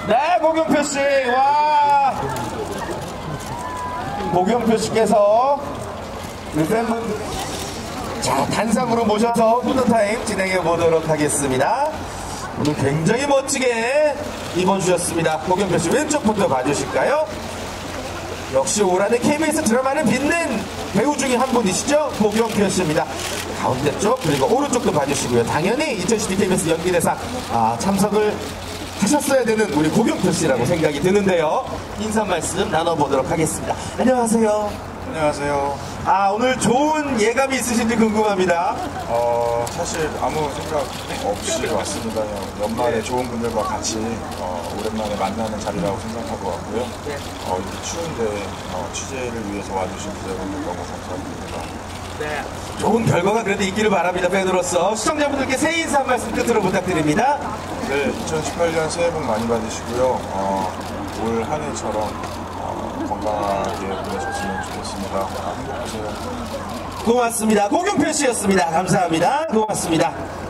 네, 고경표 씨. 와. 고경표 씨께서 우리 팬분들 자, 단상으로 모셔서 포토타임 진행해 보도록 하겠습니다. 오늘 굉장히 멋지게 입어주셨습니다. 고경표 씨 왼쪽부터 봐주실까요? 역시 올 한해 KBS 드라마를 빛낸 배우 중에 한 분이시죠? 고경표 씨입니다. 가운데 쪽 그리고 오른쪽도 봐주시고요. 당연히 2012 KBS 연기대상 참석을 하셨어야 되는 우리 고경표 씨라고 생각이 드는데요. 인사 말씀 나눠보도록 하겠습니다. 안녕하세요. 안녕하세요. 오늘 좋은 예감이 있으신지 궁금합니다. 사실 아무 생각 없이 왔습니다. 연말에 좋은 분들과 같이 오랜만에 만나는 자리라고 생각하고 왔고요. 이렇게 추운데 취재를 위해서 와주신 기자분들 너무 감사드립니다. 네. 좋은 결과가 그래도 있기를 바랍니다. 팬으로서 시청자분들께 새해 인사 한 말씀 끝으로 부탁드립니다. 네, 2018년 새해 복 많이 받으시고요. 올 한 해처럼 건강하게 보내셨으면 좋겠습니다. 행복하세요. 고맙습니다. 고경표 씨였습니다. 감사합니다. 고맙습니다.